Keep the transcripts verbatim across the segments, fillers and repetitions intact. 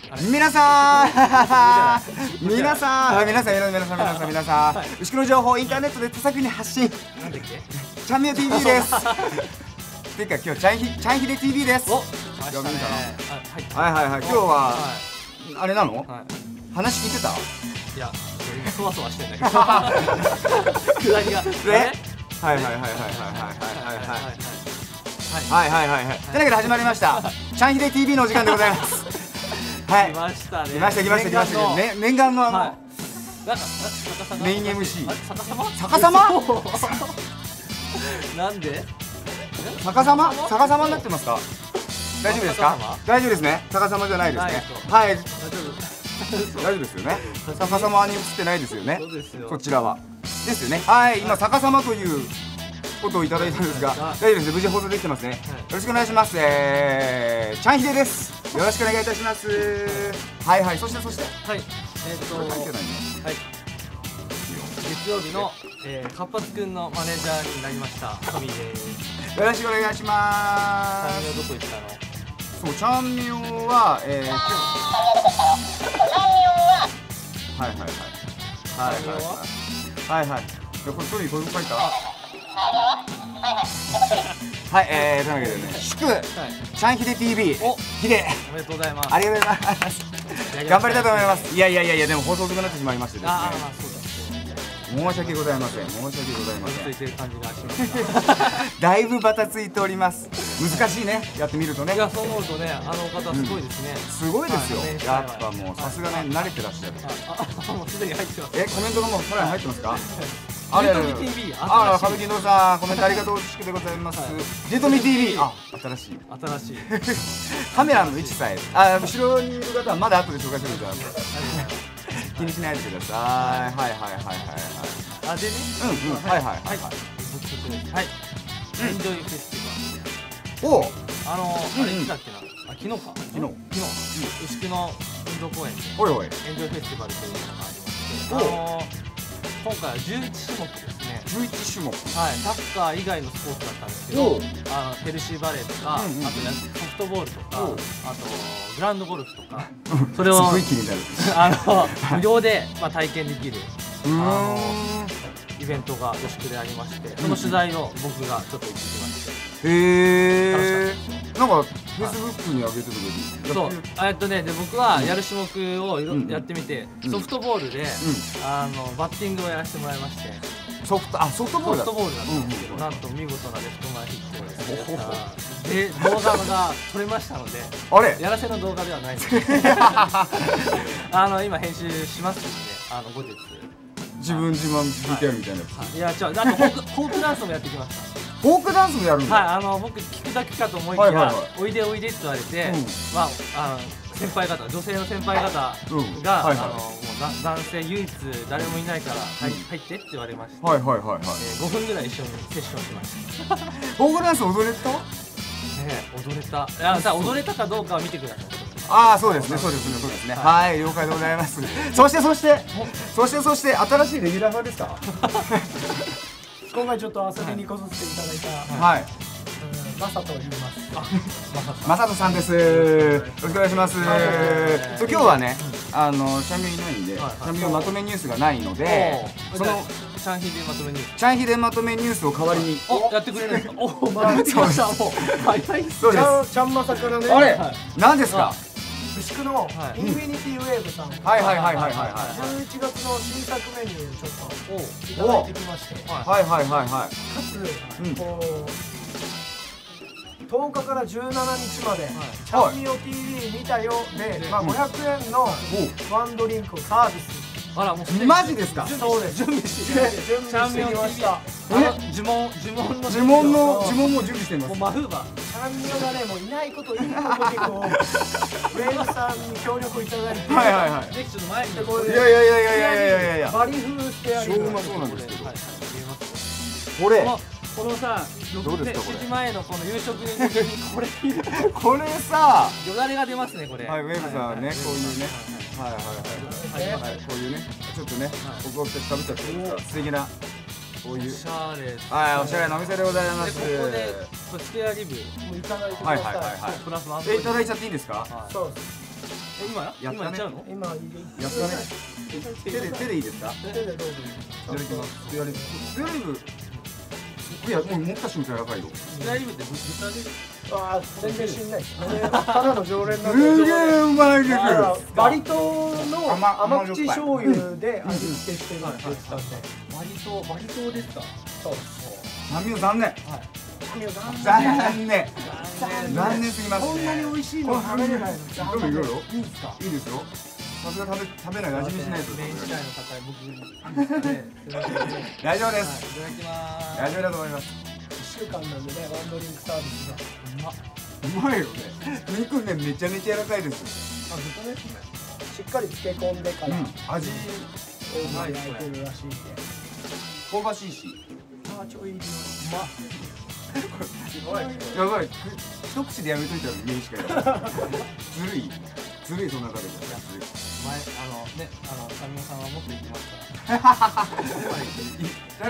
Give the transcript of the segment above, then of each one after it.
皆さん皆さん皆さん皆さん皆さん皆さん皆さん牛久の情報インターネットで手先に発信なんだっけチャンミヨ ティーブイ ですていうか今日チャンヒチャンヒデ ティーブイ ですお来ましたね。 はいはいはい今日はあれなの話聞いてたいやそわそわしてんだけど下りがねはいはいはいはいはいはいはいはいはいはいはいはいというわけで始まりましたチャンヒデ ティーブイ のお時間でございますはい来ましたね。 来ました来ました来ましたね念願のあのなんかメイン エムシー逆さま逆さまなんで逆さま逆さまになってますか大丈夫ですか大丈夫ですね逆さまじゃないですねはい大丈夫ですよね逆さまに映ってないですよねこちらはですよねはい今逆さまということをいただいたんですが大丈夫です無事放送できてますねよろしくお願いしますえーチャンヒデですよろしくお願いいたしますはいはいそしてそしてはいえっとはい月曜日の活発くんのマネージャーになりましたトミーですよろしくお願いしまーす。チャンミヨどこ行ったの？ そうチャンミヨはえー今日はいはいはいはいはいはいはいこれトミーこれ書いたはい、えー、というわけでね、祝、チャンヒデ ティーブイ、ヒデ、 おめでとうございます。 ありがとうございます。頑張りたいと思います。いやいやいやいや、でも放送遅くなってしまいましてですね。 ああ、まあそうだ。 申し訳ございません。申し訳ございません。 ついてる感じがしますだいぶバタついております。難しいね、やってみるとね。 いや、そう思うとね、あの方すごいですね。 すごいですよ。やっぱもうさすがね、慣れてらっしゃる。 あ、もうすでに入ってます。 え、コメントがもうさらに入ってますか？ あれ、ジェトミ ティーブイ、 あら、歌舞伎のさん、コメントありがとうしくでございます。ジェトミ ティーブイ、あ、新しい。 新しい。 カメラの位置さえ、あ、後ろにいる方はまだ後で紹介するんで、気にしないでください。はいはいはいはいはい。 あ、でね。 うんうん、はいはいはい。 僕それです。はい。エンジョイフェスティバル。 お、 あの、あれいつだっけな。あ、昨日か。 昨日。 昨日。牛久の運動公園で。 おいおい。 エンジョイフェスティバルというのがありまして。あの。今回はじゅういち種目ですね。 じゅういち種目。 はい、サッカー以外のスポーツだったんですけど、あのヘルシーバレーとか、あとソフトボールとか、あとグラウンドゴルフとか、それをすごい気になる。 あの無料でまあ体験できるあのイベントが牛久でありまして、その取材を僕がちょっと行ってきまして。 へえ。なんかフェイスブックに上げてた時。 そう、えっとね、で僕はやる種目をやってみて、ソフトボールであのバッティングをやらせてもらいまして。 ソフト、あ、ソフトボールだ。 ソフトボールなんですけど、なんと見事なレフト前ヒットをですね。で、動画が撮れましたので、 あれ、 やらせの動画ではないので、あの今編集しますので、あの後日。 自分自慢 ブイティーアール みたいなやつ。 いや、じゃあ、あとフォークフォークダンスもやってきました。 フォークダンスもやるんだ。 はい、あの僕聞くだけかと思いきや、おいでおいでって言われて、まああの先輩方、女性の先輩方があのもう男性唯一誰もいないから入ってって言われまして、 はいはいはいはい。 ごふんぐらい一緒にセッションしました。 フォークダンス踊れた？ ね、踊れた。いや、さ踊れたかどうかは見てください。 ああ、そうですね、そうですね、そうですね。はい、了解でございます。そしてそしてそしてそして新しいレギュラーですか？ 今回ちょっと遊びに来させていただいた、 はい、 マサと言います。 マサトさんです。よろしくお願いします。今日はね、あのチャンミヨいないんで、チャンミヨまとめニュースがないので、そのチャンヒデまとめニュース、 チャンヒデまとめニュースを代わりに、 お、やってくれるんですか？お、まあ、来ました。もう早いです。 そうです。 ちゃんまさからね。 あれ、何ですか？ 牛久のインフィニティウェーブさん、 はいはいはいはいはい。 じゅういちがつの新作メニューをちょっといただいてきまして、 はいはいはいはい。 かつこうとおかからじゅうしちにちまでチャンミヨ ティーブイ 見たよで、まあごひゃくえんのワンドリンクをサービス。 あら、もうマジですか？ そうです。準備して準備してきました。 呪文呪文の呪文の呪文も準備しています。 もうマフーバー。 チャンミヨがね、もういないこといいことでこうウェーブさんに協力いただいて、 はいはいはい。 ぜひちょっと前に。いやいやいやいやいやいやいやいや。 バリ風スペアリブ。 超うまそうなんですけど。これ。 このさ、ろくじまえのこの夕食にこれこれさ、 よだれが出ますねこれ。 はい、ウェーブさんね、こういうね、はいはいはい、はい、こういうね、ちょっとね、僕をかぶっちゃって素敵なこういう、 おしゃれ、 はい、おしゃれなお店でございます。 ここでスペアリブもういただいてください。 はいはいはいはい。 プラスワン。 え、いただいちゃっていいですか？ そうです。 今や今やっちゃうの？ 今入れやったね。手で手でいいですか？ 手でどうぞ。 いただきます。スペアリブ。スペアリブ。いやもう持った瞬間柔らかいよ。 スペアリブって豚で。 ああ全然知んない。ただの常連なんで。 すげえうまいです。 バリ島の甘口醤油で味付けしてるって言ってたんで。 バリ島バリ島ですか？ そう。 タミオ残念。残念。残念すぎます。 こんなに美味しいの食べれないの。 どうもいろいろ。 いいですか？ いいですよ。さすが食べ食べない味見しないと。 メイン次第の方僕大丈夫です。 いただきます。 大丈夫だと思います。 いっしゅうかんなんでね、ワンドリンクサービスがうまいよね。肉ねめちゃめちゃ柔らかいです。 あ、豚ですね。しっかり漬け込んでから味うまい焼いてるらしいんで。 香ばしいし。 あ、ちょいいい。うまやばい。一口でやめといたらメインしかやらない。ずるい。ずるいそんな食べ方。 前あのねあのタミオさんはもっと言ってますから。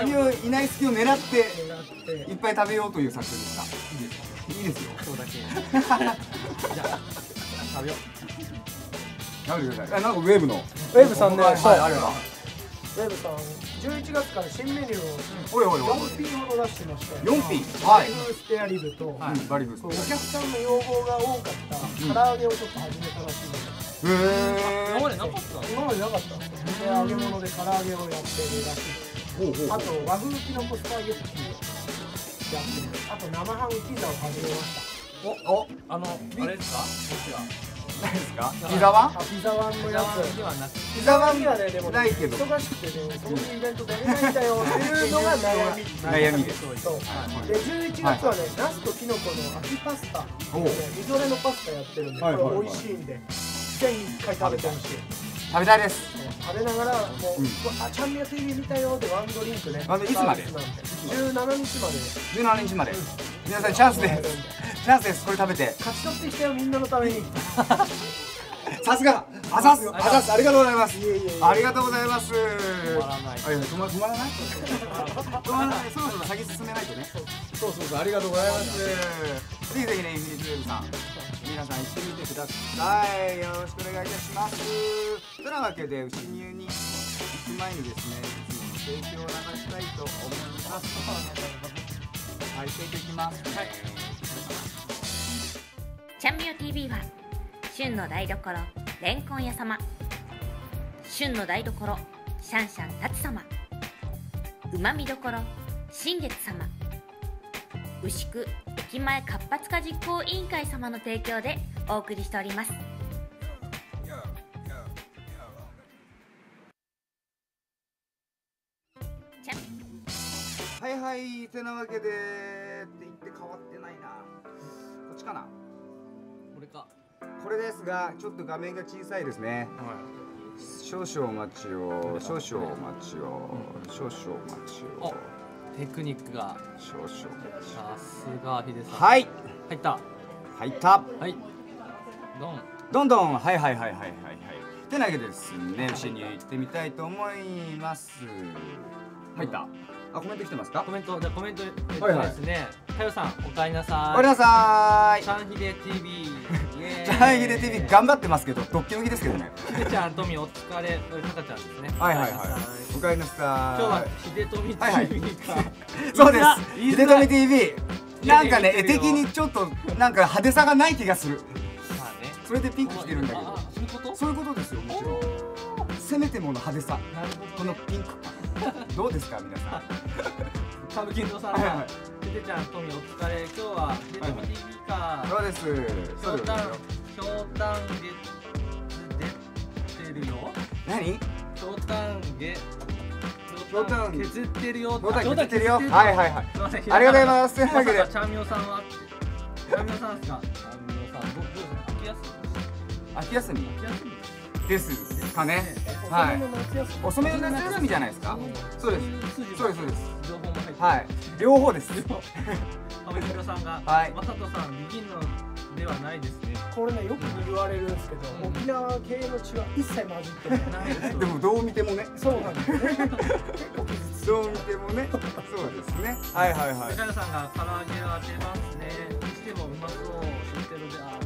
タミオいない隙を狙って狙っていっぱい食べようという作戦ですか。いいですよ。 今日だけ。じゃあ食べよう。 食べてください。なんかウェーブの。 ウェーブさんね、 はいそうあれば。 ウェーブさん、じゅういちがつから新メニューをおいおいおい。 よん品ほど出してまして。 よん品。 バリ風スペアリブと、 バリブス。 お客さんの要望が多かった唐揚げをちょっと始めたらしいので。 へえ。 今までなかった。 今までなかったんですよ。で揚げ物で唐揚げをやってるらしい。あと和風キノコスパゲッティをやってる。あと生ハムピザを始めました。 おおあのあれですか？こちら。 何ですか？ピザワン？ あ、ピザワンのやつ。 ではなくて。 ピザワンにはね、でもないけど。 忙しくてね、そういうイベント出れないんだよっていうのが悩み。 悩みです。 そう。で、じゅういちがつはね、ナスとキノコの秋パスタ。みぞれのパスタやってるんで、これ美味しいんで、ぜひ一回食べてほしい。 食べたいです。 食べながらもう、あ、チャンミヤ ティーブイ 見たよでワンドリンクね。 いつまで？ じゅうしちにちまで。 じゅうしちにちまで。皆さんチャンスです。チャンスです。これ食べて。 勝ち取ってきたよみんなのために。 さすが。あざす。あざす。ありがとうございます。 いえいえいえ。 ありがとうございます。止まらない。 止ま止まらない？止まらない。そろそろ先進めないとね。そうそうそう。ありがとうございます。ぜひぜひね、インフィニティウェブさん、皆さん行ってみてください。よろしくお願いいたします。というわけで牛乳に行く前にですね、いつもの提供を流したいと思います。はい、提供いきます。はい。 チャンミオ ティーブイ は旬の台所レンコン屋様、旬の台所シャンシャンタツ様、うまみどころ新月様、牛久駅前活発化実行委員会様の提供でお送りしております。 はいはい、てなわけでって言って変わってないな。こっちかな。 これか。 これですが、ちょっと画面が小さいですね。少々お待ちを、少々お待ちを、少々お待ちを。 テクニックが少々お待ち。 さすがヒデさん。 はい。 入った。 入った。 はい。どん。 どんどん、はいはいはいはいはいはい。てなわけでですね、牛に行ってみたいと思います。入った。あ、コメント来てますか？ コメント、じゃコメントですね。かよさん、おかえりなさい。 おかえりなさい。 チャンヒデ ティーブイ。 チャンヒデ ティーブイ 頑張ってますけど、ドッキドキですけどね。 ヒデちゃん、トミお疲れ、タカちゃんですね。 はいはいはい。おかえりなさい。 今日はヒデトミ ティーブイ か。 そうです。ヒデトミ ティーブイ。なんかね、絵的にちょっとなんか派手さがない気がする。 まあね。 それでピンク着てるんだけど。 そういうこと？ そういうことですよ、もちろん。せめてもの派手さ。 なるほど。 このピンク。どうですか皆さん。 サブキンドさんがヒデちゃん、トミお疲れ。今日はヒデトミ ティーブイ か。 そうです。 ひょうたん、ひょうたんげ出てるよ。 何？ ひょうたんげひょうたん削ってるよ。 ひょうたん削ってるよ。はいはいはい。 すみません。 ありがとうございます。というわけで、 チャンミオさんはチャンミオさんですか？チャンミオさん、どうですか？秋休み？ 秋休み秋休みですかね。はい。遅めの夏休みじゃないですか。そうです。そうですそうです。 情報も入って。 はい。両方です。 阿部寛さんが、 はい。 マサトさん、ビギンのではないですね。 これね、よく言われるんですけど、沖縄系の血は一切混じってないです。 でもどう見てもね。 そうなんですね。結構傷つどう見てもね。そうですね。はいはいはい。 カヤさんが唐揚げは定番ですね。にしてもうまそう。知ってるで。あ、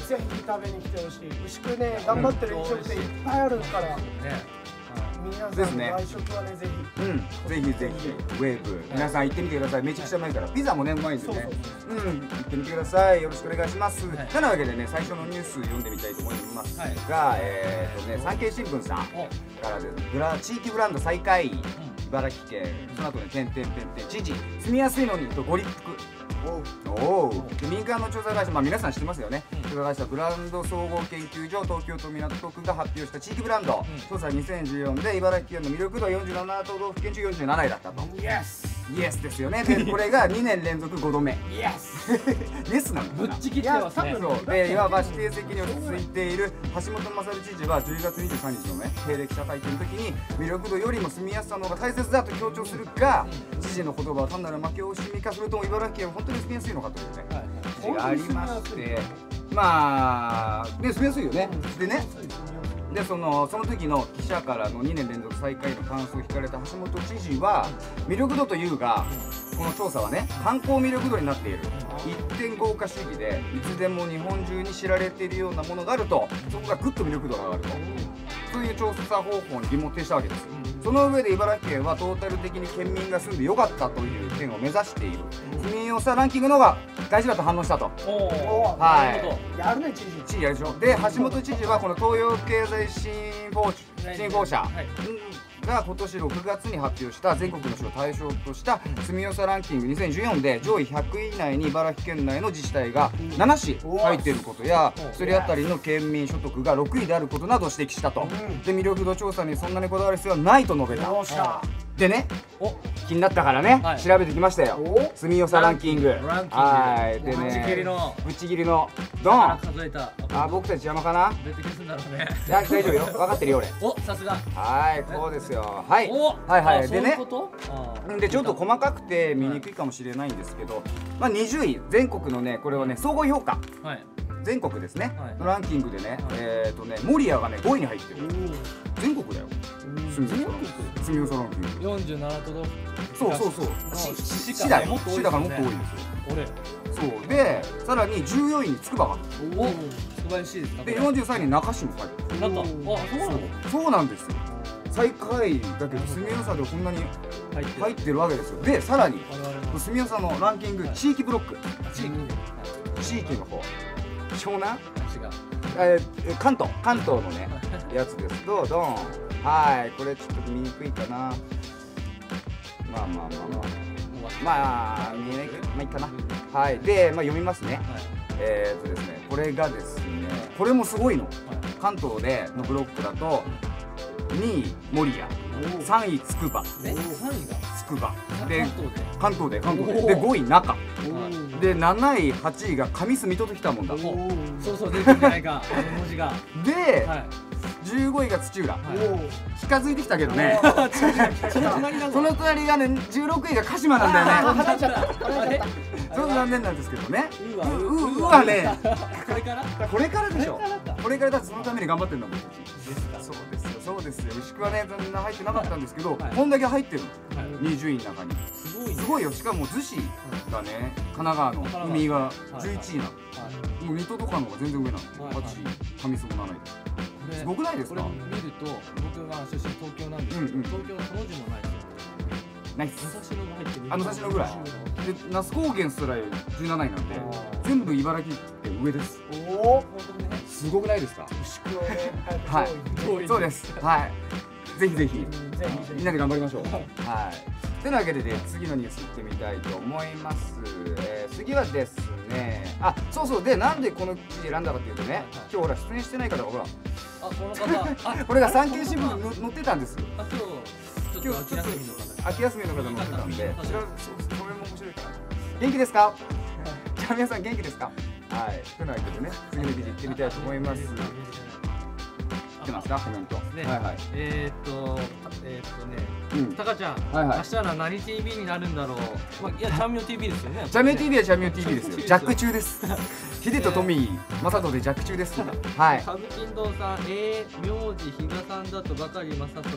ぜひ食べに来てほしい。牛久ね、頑張ってる飲食店いっぱいあるから。皆さん外食はね、ぜひ。うん、ぜひぜひウェーブ皆さん行ってみてください。めちゃくちゃうまいから、ピザもねうまいですよね。うん、行ってみてください。よろしくお願いします。てなわけでね、最初のニュース読んでみたいと思いますが、えっとね、産経新聞さんからです。ブラ地域ブランド再開。茨城県、その後ね、てんてんてんてん、知事、住みやすいのにとご立腹。おお、民間の調査会社、まあ皆さん知ってますよね。調査会社ブランド総合研究所東京都港区が発表した地域ブランド調査にせんじゅうよんで茨城県の魅力度よんじゅうなな都道府県中よんじゅうなないだったと。イエスイエスですよね。でこれがにねん連続ごどめ。イエスイエスなのかな。 ぶっちぎってますね。 でいわば指定席に落ち着いている橋本勝知事はじゅうがつにじゅうさんにちのね経歴者会見の時に魅力度よりも住みやすさの方が大切だと強調するが、知事の言葉は単なる負け惜しみか、それとも茨城県は本当に住みやすいのかというね記事がありまして、まあね住みやすいよね。でねでそのその時の記者からのにねん連続最下位の感想を聞かれた橋本知事は、魅力度というがこの調査はね観光魅力度になっている。一点豪華主義でいつでも日本中に知られているようなものがあると、そこがぐっと魅力度が上がると、そういう調査方法に疑問呈したわけです。その上で茨城県はトータル的に県民が住んでよかったという点を目指している。住みよさランキングの方が大事だと反応したと。はい。 やるね知事。 知事やるでしょ。で橋本知事はこの東洋経済新報新報社が今年ろくがつに発表した全国の市を対象とした住みよさランキングにせんじゅうよんで上位ひゃくい以内に茨城県内の自治体がななし入っていることや、それあたりの県民所得がろくいであることなどを指摘したと。で魅力度調査にそんなにこだわる必要はないと述べた。でね、気になったからね、調べてきましたよ。住みよさランキング。はい。でね、ぶっちぎりのぶっちぎりのドン。 数えた。 あ、僕たち邪魔かな。 どうやって消すんだろうね。 いや、大丈夫よ。分かってるよ俺。 お、さすが。 はい、こうですよ。はい。はいはい。でね、でちょっと細かくて見にくいかもしれないんですけど、まあにじゅうい全国のねこれはね総合評価。はい。全国ですね。のランキングでね、えっとね守谷がねごいに入ってる。全国だよ。住みよさランキング。 よんじゅうなな都道府県。そうそうそう。市市だよ。市だからもっと多いんですよ。俺。そうでさらにじゅうよんいに筑波が。 おお。つくば市ですか。 でよんじゅうさんいに中市も入ってる。 なんか、あ、そうなの。 そうなんですよ。最下位だけど住みよさでこんなに入ってるわけですよ。でさらに住みよさのランキング地域ブロック。地域。地域の方。湘南？えー、関東関東のねやつですとドン。はい、これちょっと見にくいかな。まあまあまあまあまあ見えないけどまあいいかな。はい。で、まあ読みますね。はい、えーっとですねこれがですねこれもすごいの。はい、関東でのブロックだとにい守谷、さんい筑波、 えさんいが筑波で関東で関東ででごい中でなないはちいが上水戸ときたもんだ。 そうそう出てるんじゃないかあの文字が。 でじゅうごいが土浦。近づいてきたけどね。その隣がねじゅうろくいが鹿島なんだよね。そう残念なんですけどね。うわね。 これからこれからでしょ。これからだってそのために頑張ってるんだもん。そうですよそうですよ。牛久はね残念な入ってなかったんですけどこんだけ入ってるにじゅういの中に。すごいよ。しかも逗子がね神奈川の海がじゅういちいなの。もう水戸とかの方が全然上なの。はちい上水もなないで。すごくないですか？ これ見ると僕が出身東京なんですけど、東京のその字もないですよ。 ナイス。 武蔵野が入ってる。 あ、武蔵野ぐらい。で、那須高原すらじゅうなないなんで、全部茨城って上です。おお、すごくないですか？ 牛久をね、 はい、そうです。はい。ぜひぜひみんなで頑張りましょう。はい。というわけでね、次のニュースいってみたいと思います。えー、次はですね、あ、そうそうでなんでこの記事選んだかっていうとね、今日ほら出演してない方がほら。 あ、この方。 これが産経新聞に載ってたんです。 あ、今日。今日秋休みの方。 秋休みの方載ってたんで、それも面白いかな。元気ですか？じゃあ皆さん元気ですか？はい。というわけでね、次の記事行ってみたいと思います。来てますかコメント。 はいはい。えっとえっとね、タカちゃん、明日は何 ティービー になるんだろう。まあいやチャンミオ ティービー ですよね。 チャンミオ ティービー はチャンミオ ティービー ですよ。ジャック中です。ヒデとトミー、マサトでジャック中です。はい。 歌舞伎堂さん、えー、名字比嘉さんだとばかりマサト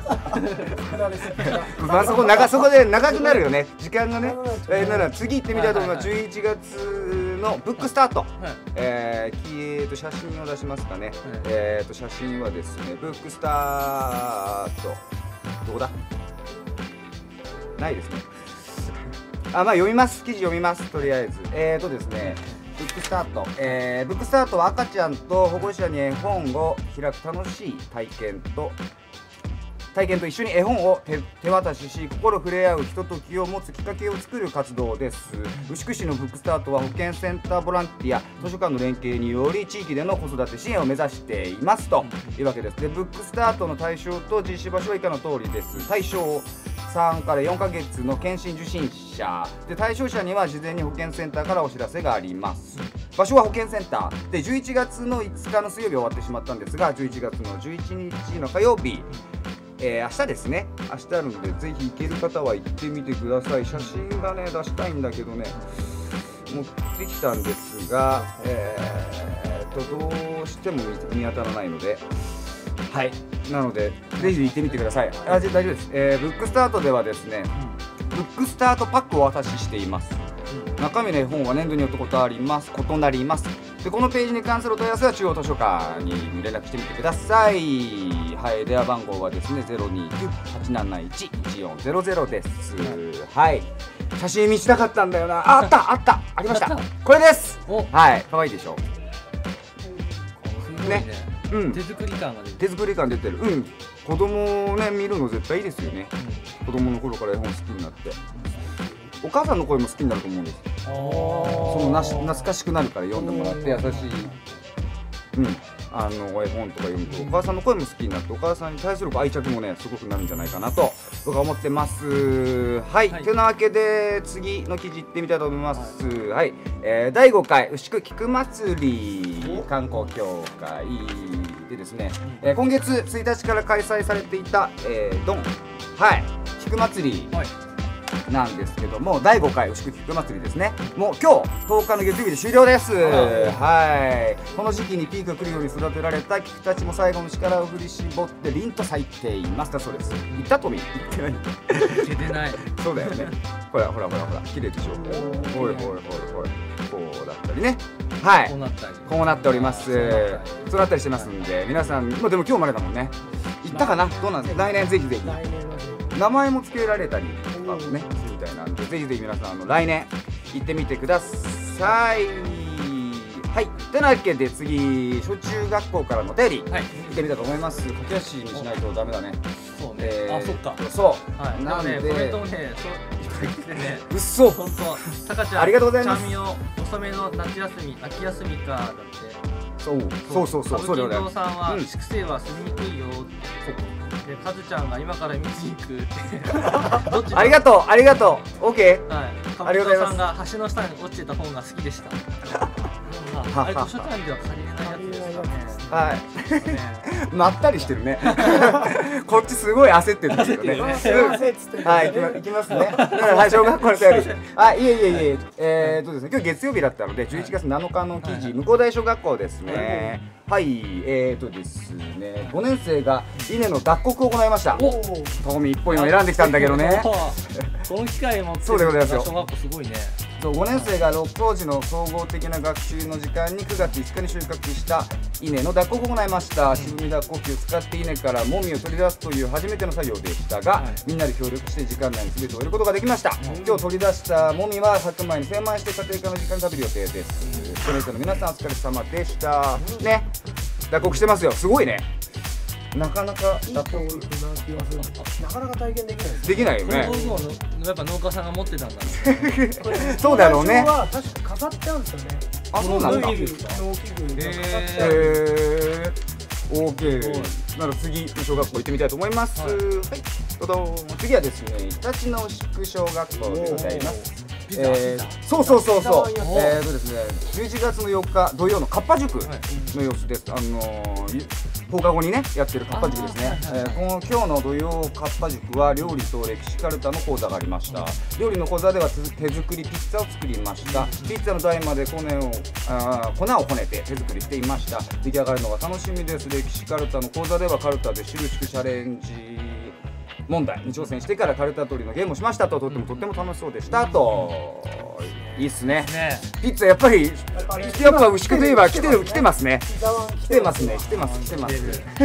さん。 まあそこ長そこで長くなるよね。時間がね。えなら次行ってみたいと思います。じゅういちがつのブックスタート、えーえー、と写真を出しますかね、はい、えー、と写真はですね、ブックスタートどこだ、ないですねあ、まあ読みます、記事読みます、とりあえずえーとですねブックスタート、えー、ブックスタートは赤ちゃんと保護者に絵本を開く楽しい体験と体験と一緒に絵本を 手, 手渡しし心触れ合うひとときを持つきっかけを作る活動です。牛久市のブックスタートは保健センターボランティア図書館の連携により地域での子育て支援を目指していますというわけです。でブックスタートの対象と実施場所は以下の通りです。対象さんからよんかげつの検診受診者で、対象者には事前に保健センターからお知らせがあります。場所は保健センターで、じゅういちがつのいつかの水曜日終わってしまったんですが、じゅういちがつのじゅういちにちの火曜日、えー、明日ですね、明日あるのでぜひ行ける方は行ってみてください。写真がね出したいんだけどね持ってきたんですが、えー、とどうしても 見, 見当たらないので、はい、なのでぜひ行ってみてください。あ、大丈夫です、えー、ブックスタートではですね、ブックスタートパックをお渡ししています。中身の絵本は年度によって異なります異なりますで、このページに関するお問い合わせは中央図書館に連絡してみてください。はい、電話番号はですね ゼロにきゅう はちなないち いちよんゼロゼロ です。はい、写真見せたかったんだよな。あ、あったあったありました、これです。はい、可愛いでしょね。うん、 手作り感が出てる。 手作り感出てる。うん、子供をね見るの絶対いいですよね。子供の頃から絵本好きになって、お母さんの声も好きになると思うんです。そのなし懐かしくなるから読んでもらって優しい、うん、あの絵本とか読むとお母さんの声も好きになって、お母さんに対する愛着もねすごくなるんじゃないかなと僕は思ってます。はい、はい、というわけで次の記事いってみたいと思います。はい、はい、えー、だいごかい牛久菊祭り観光協会でですね、えー、今月ついたちから開催されていた、えー、ドン、はい、菊祭り、はいなんですけども、だいごかい牛久菊祭りですね。もう今日とおかの月曜日で終了です。はい、この時期にピークが来るように育てられた菊たちも最後の力を振り絞って凛と咲いていますだそうです。言ったとみ言ってない。 言ってない。 そうだよね。ほらほらほらほら綺麗でしょ。ほいほいほいほいこうだったりね。はい。こうなったり。こうなっております。そうなったりしてますんで、皆さんもでも今日までだもんね。行ったかな。どうなんですか。来年ぜひぜひ。名前も付けられたりとかねするみたいなんで、ぜひぜひ皆さんあの来年行ってみてください。はい、というわけで次小中学校からのお便り、はい、行ってみたいと思います。駆け足にしないとダメだね。 そうね、えー、あ、そっか。 そう、 はい、なんで、ね、コメントもね、そう来てね。 うっそ。 本当、たかちゃん、 ありがとうございます。 ちゃんみを遅めの夏休み、秋休みかだって。 そう、そうそうそう、そうだよね。 歌舞伎堂さんは粛清は住みにくいよって。で、カズちゃんが今から道に行くってどっちありがとうありがとう OK。 はい、ありがとうございます。さんが橋の下に落ちてた本が好きでしたあれ図書館では借りれないやつですかね。はい、まったりしてるねこっちすごい焦ってるんですよね。はい、行きますね。はい、小学校の便り。あ、いえいえいえ、えーとですね、今日月曜日だったのでじゅういちがつなのかの記事、向大小学校ですね。はい、えーとですね、ごねんせいが稲の脱穀を行いました。トミー一本今選んできたんだけどね。 この機会もそうでございますよ。 小学校すごいね。 そうごねんせいがろくこうじの総合的な学習の時間にくがついつかに収穫した稲の脱穀を行いました。渋み脱穀機を使って稲からもみを取り出すという初めての作業でしたが、はい、みんなで協力して時間内に全て終えることができました。うん、今日取り出したもみは白米に精米して家庭科の時間に食べる予定です。ストレートの皆さんお疲れ様でした。ね、脱穀してますよ。すごいね。なかなか脱穀なかなか体験できない。 できないよね。 この道具をやっぱ農家さんが持ってたんだね。 そうだろうね。 は確か飾ってあるんですよね。 あ、そうなんだ。 農機具が飾ってある。へー。オーケー。なら次小学校行ってみたいと思います。はい。どうぞ。次はですね、日立の牛久小学校でございます。えー、そうそうそうそう。えーとですね、じゅういちがつのよっか土曜のかっぱ塾の様子です。あのー。放課後にねやってるかっぱ塾ですね。えー、この今日の土曜かっぱ塾は料理と歴史カルタの講座がありました。料理の講座では手作りピッツァを作りました。ピッツァの台まで粉をあ粉をこねて手作りしていました。出来上がるのが楽しみです。歴史カルタの講座ではカルタで印チャレンジ問題に挑戦してからカルタ取りのゲームをしましたと、とってもとっても楽しそうでしたと。 いいっすね。ピッツァやっぱりやっぱ牛久といえば来てる来てますね。来てますね。来てます来てます。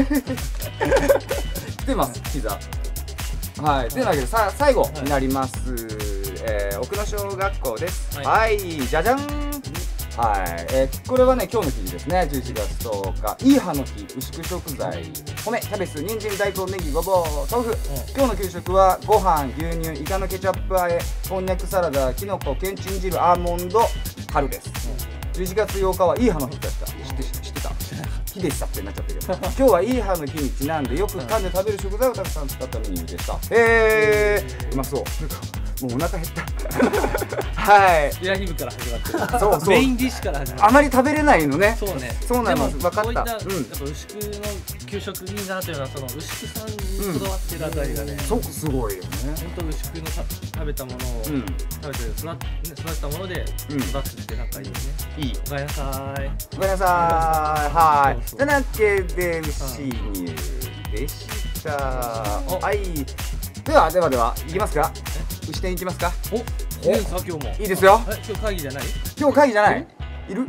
来てますピザ。はい。というわけでさ最後になります。えー、奥野小学校です。はい、じゃじゃん。はい、えー、これはね今日の記事ですね。じゅういちがつとおか、いい葉の日、牛久食材、米、キャベツ、人参、大根、ネギ、ごぼう、豆腐、うん、今日の給食はご飯、牛乳、イカのケチャップ和え、こんにゃくサラダ、きのこ、けんちん汁、アーモンド、春です。うん、じゅういちがつようかはいい葉の日だった。知って知ってた？日でしたってなっちゃったけど今日はいい葉の日にちなんでよく噛んで食べる食材をたくさん使ったメニューでした。へえー、うまそう。もうお腹減ったはい。 イヤヒムから始まってる。 そうそう。 メインディッシュから始まってる。 あまり食べれないのね。 そうね。 そうなんです。分かった。 こういった、うん、やっぱ牛久の給食いいなというのはその牛久さんにこだわってるあたりがね。 そうすごいよね。 本当牛久の食べたものを食べて育てたもので育つってなんかいいよね。 いい。 おかえりなさい。 おかえりなさい。はい。てなわけで牛乳でした。はい。ではではでは行きますか。牛店行きますか。 お、いいですか今日も。 いいですよ。 今日会議じゃない？ 今日会議じゃない？いる？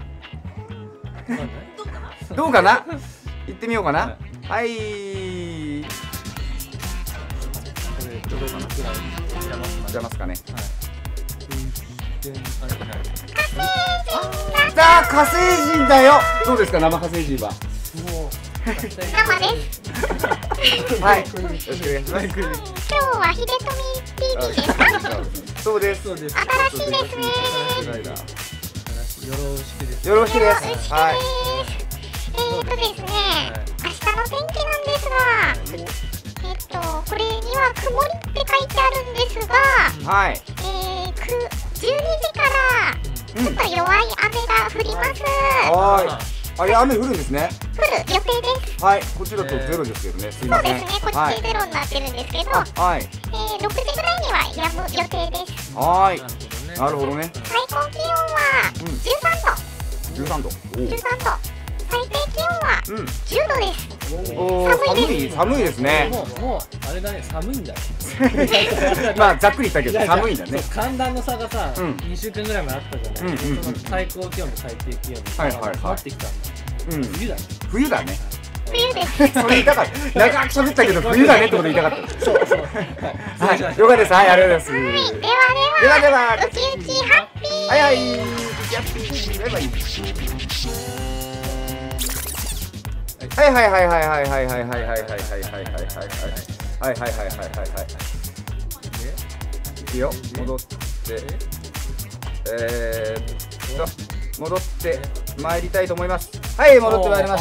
どうかな？行ってみようかな。はい。これどうかな？くらい邪魔邪魔すかね。 はい。 さあ火星人だよ。どうですか生火星人は？ もう生です。 はい。よろしくお願いします。 今日は秀富 ティーブイ ですか？ そうです。そうです。 新しいですね。 よろしくです。 よろしくです。はい。 えっとですね、明日の天気なんですが、えっとこれには曇りって書いてあるんですが、 はい。 えー、くじゅうにじからちょっと弱い雨が降ります。 はい。あれ雨降るんですね。 降る予定です。 はい。こっちだとゼロですけどね。すいません。 そうですね。こっちゼロになってるんですけど、 はい。 えー、ろくじぐらいには止む予定です。 はい。なるほどね。 最高気温はじゅうさんど。 じゅうさんど。 じゅうさんど。最低気温はじゅうどです。 おお、寒い寒いですね。 もうもうあれだね、寒いんだよ。 まあざっくり言ったけど寒いんだね。 寒暖の差がさ、にしゅうかんぐらい前あったじゃない。その最高気温と最低気温が変わってきたんだ。冬だね。 冬だね。 冬です。 それ言いたかった。長く喋ったけど冬だねってこと言いたかった。 そうそう。 はい。了解です。はい、ありがとうございます。 ではでは。 ではでは。 ウキウキハッピー。 はいはい。ハッピー。バイバイ。はいはいはいはいはいはいはいはいはいはいはいはいはいはいはいはいはいはいはいいくよ戻ってえーっと戻って参りたいと思います。はい戻ってまいりました。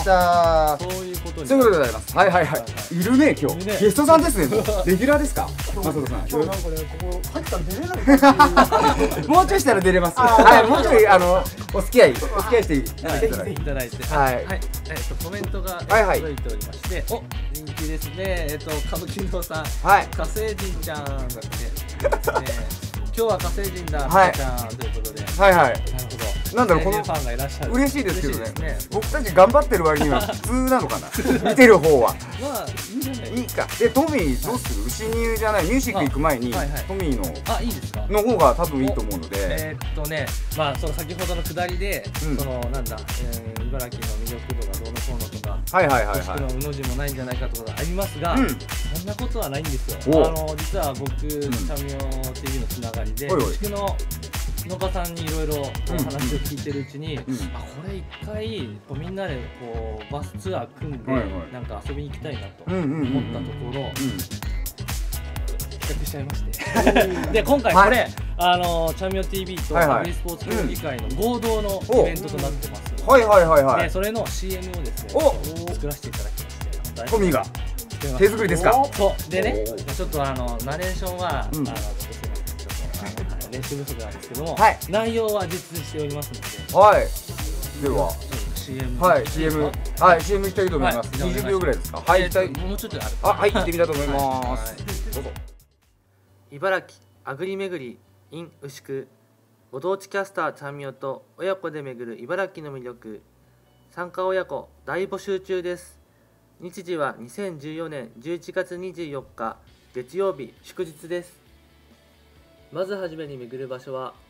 そういうことにそういうことでございます。はいはいはいいるね今日ゲストさんですね。レギュラーですかマサトさん。 今日なんかねここ入ったら出れないもうちょいしたら出れます。はいもうちょいあのお付き合いお付き合いしていただいていただいてはいはいえっとコメントが届いておりましてお人気ですねえっと歌舞伎堂さんはい火星人ちゃんだって今日は火星人だはいちゃんということではいはいなるほどなんだろうこのファンがいらっしゃる嬉しいですけどね僕たち頑張ってる割には普通なのかな見てる方はまあいいんじゃないいいかでトミーどうする牛乳じゃないミュージック行く前にトミーのあいいですかの方が多分いいと思うのでえっとねまあその先ほどの下りでそのなんだ茨城の魅力度がどうのこうのとかはいはいはい牛久のうの字もないんじゃないかとかありますがそんなことはないんですよ。あの実は僕チャミオ ティーブイ のつながりで牛久の農家さんにいろいろお話を聞いてるうちに、うんうん、あこれ一回こうみんなでこうバスツアー組んで、はいはい、なんか遊びに行きたいなと思ったところ企画しちゃいましてで今回これ、はい、あのチャミオ ティーブイ とアグリスポーツ協議会の合同のイベントとなってますので、はいはいはいはい、でそれの シーエム をですね作らせていただきましてトミーが手作りですかそうでねちょっとあのナレーションは、うん、あの練習不足なんですけども、はい、内容は実しておりますので、はい。では、シーエム、はい、シーエム、はい、シーエム 行きたいと思います。にじゅうびょうぐらいですか。はい、行きたい。もうちょっとある。あ、はい、行ってみたいと思います。どうぞ。 茨城アグリ巡り in 牛久、ご当地キャスターちゃんみよと親子で巡る茨城の魅力、参加親子大募集中です。日時はにせんじゅうよねんじゅういちがつにじゅうよっか月曜日祝日です。まずはじめに巡る場所は